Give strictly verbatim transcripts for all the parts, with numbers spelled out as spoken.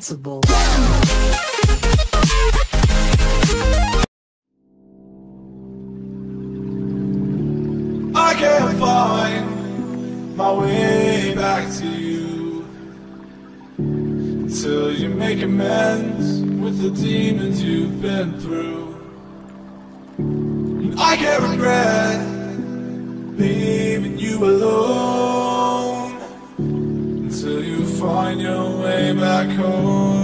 responsible. I can't find my way back to you until you make amends with the demons you've been through. And I can't regret leaving you alone until you find your way back home.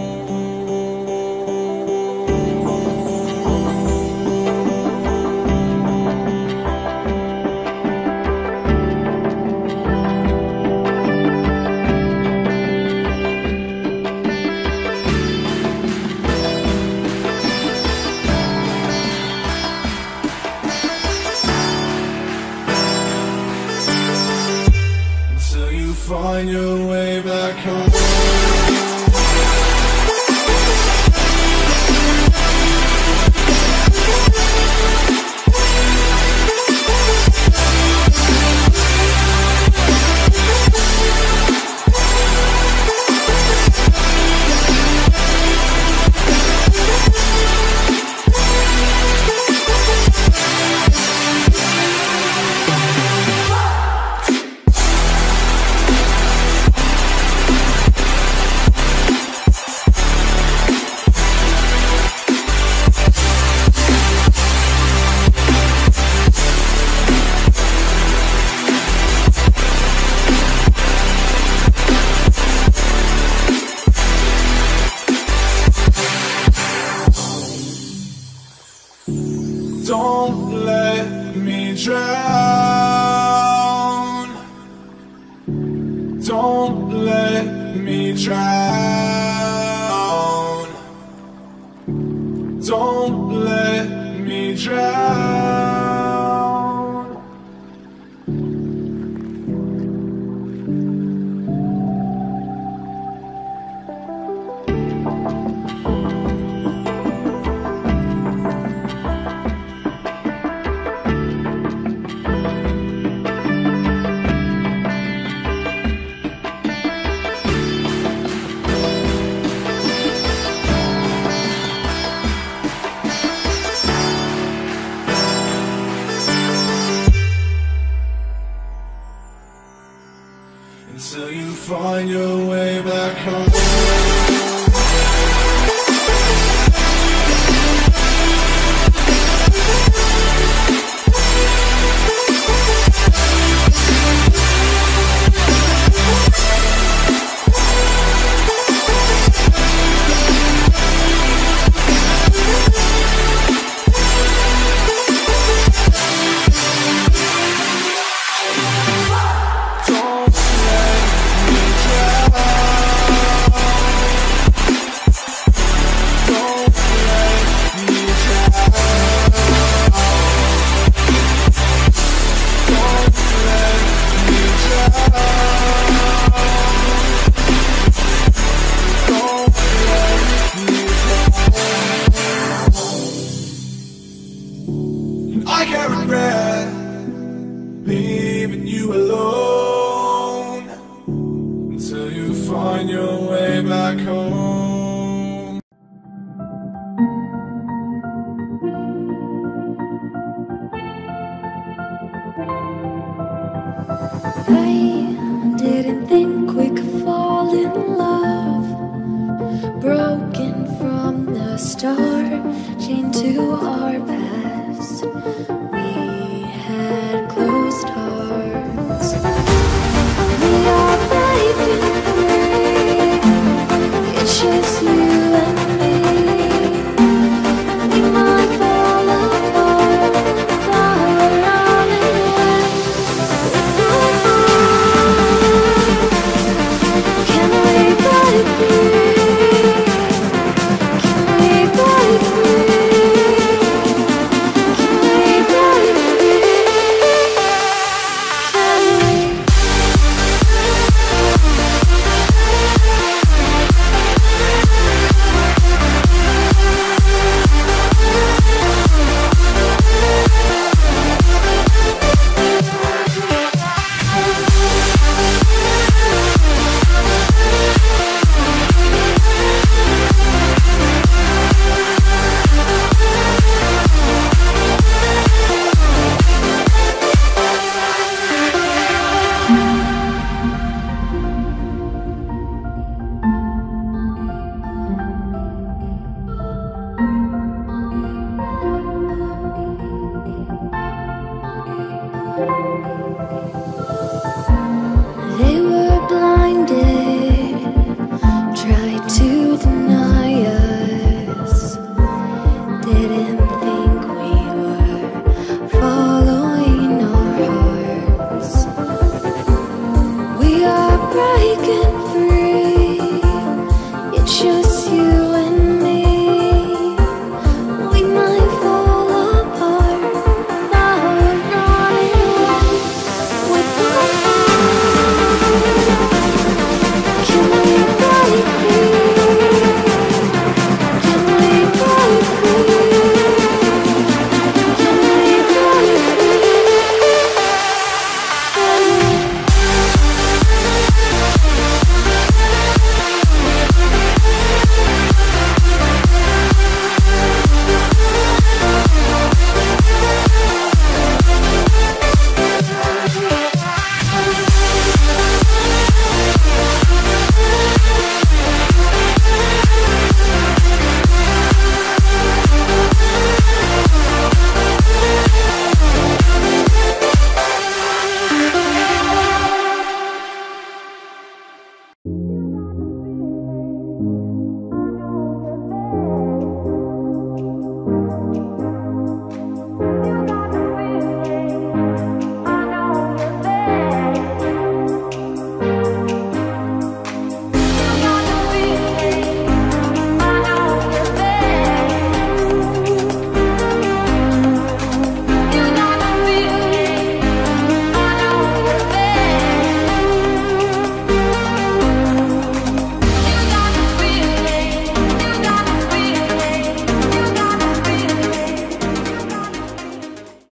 Find your way back home. Don't let me drown. Don't let me drown. Don't let me drown. Until you find your way back home. I can't regret leaving you alone until you find your way back home. I didn't think we could fall in love, broken from the start, chained to our past. We had closed hearts. We are breaking free. It's just you and me. We might fall apart, flower running away. Can we break free? Can we break love.